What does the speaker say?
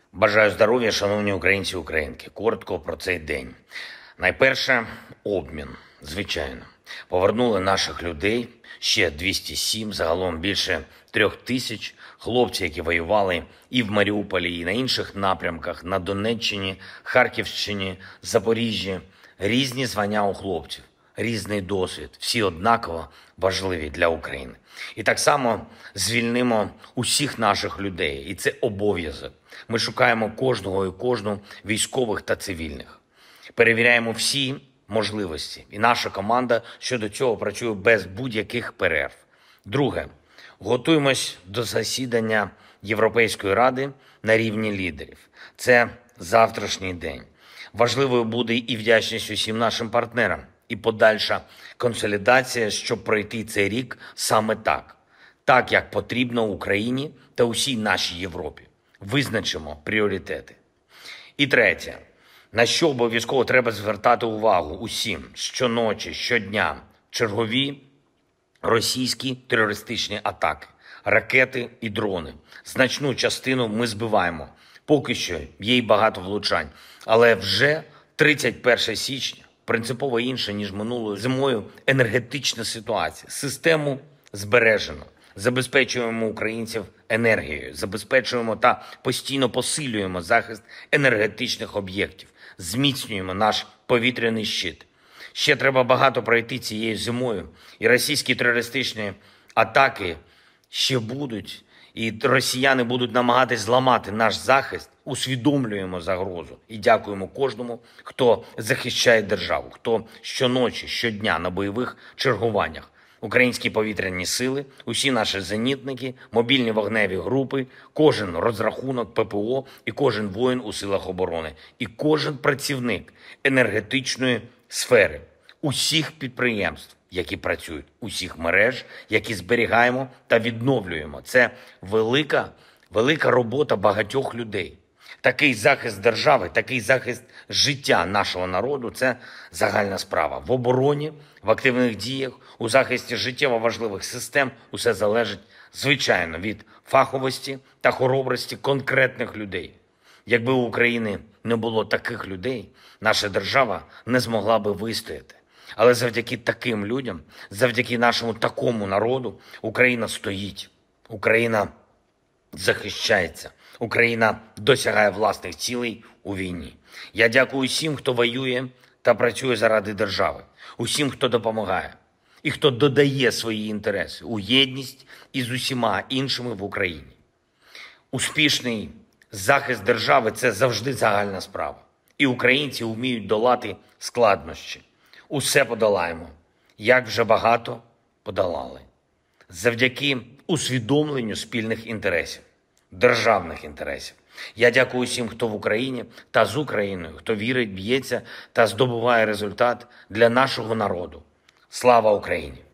Бажаю здоров'я, шановні українці і українки. Коротко про цей день. Найперше – обмін, звичайно. Повернули наших людей, ще 207, загалом більше 3000 хлопців, які воювали і в Маріуполі, і на інших напрямках, на Донеччині, Харківщині, Запоріжжі. Різні звання у хлопців, різний досвід, всі однаково важливі для України. І так само звільнимо усіх наших людей, і це обов'язок. Ми шукаємо кожного і кожну військових та цивільних. Перевіряємо всі можливості. І наша команда щодо цього працює без будь-яких перерв. Друге. Готуємось до засідання Європейської ради на рівні лідерів. Це завтрашній день. Важливою буде і вдячність усім нашим партнерам, і подальша консолідація, щоб пройти цей рік саме так. Так, як потрібно Україні та усій нашій Європі. Визначимо пріоритети. І третє. На що обов'язково треба звертати увагу усім щоночі, щодня. Чергові російські терористичні атаки, ракети і дрони. Значну частину ми збиваємо. Поки що є й багато влучань. Але вже 31 січня принципово інша, ніж минулою зимою, енергетична ситуація. Систему збережено. Забезпечуємо українців енергією, забезпечуємо та постійно посилюємо захист енергетичних об'єктів, зміцнюємо наш повітряний щит. Ще треба багато пройти цією зимою, і російські терористичні атаки ще будуть, і росіяни будуть намагатись зламати наш захист. Усвідомлюємо загрозу і дякуємо кожному, хто захищає державу, хто щоночі, щодня на бойових чергуваннях. Українські повітряні сили, усі наші зенітники, мобільні вогневі групи, кожен розрахунок ППО і кожен воїн у силах оборони, і кожен працівник енергетичної сфери, усіх підприємств, які працюють, усіх мереж, які зберігаємо та відновлюємо. Це велика робота багатьох людей. Такий захист держави, такий захист життя нашого народу – це загальна справа. В обороні, в активних діях, у захисті життєво важливих систем усе залежить, звичайно, від фаховості та хоробрості конкретних людей. Якби у України не було таких людей, наша держава не змогла би вистояти. Але завдяки таким людям, завдяки нашому такому народу, Україна стоїть, Україна захищається, Україна досягає власних цілей у війні. Я дякую всім, хто воює та працює заради держави, усім, хто допомагає і хто додає свої інтереси у єдність із усіма іншими в Україні. Успішний захист держави – це завжди загальна справа. І українці вміють долати складнощі. Усе подолаємо, як вже багато подолали. Завдяки усвідомленню спільних інтересів, державних інтересів. Я дякую всім, хто в Україні та з Україною, хто вірить, б'ється та здобуває результат для нашого народу. Слава Україні!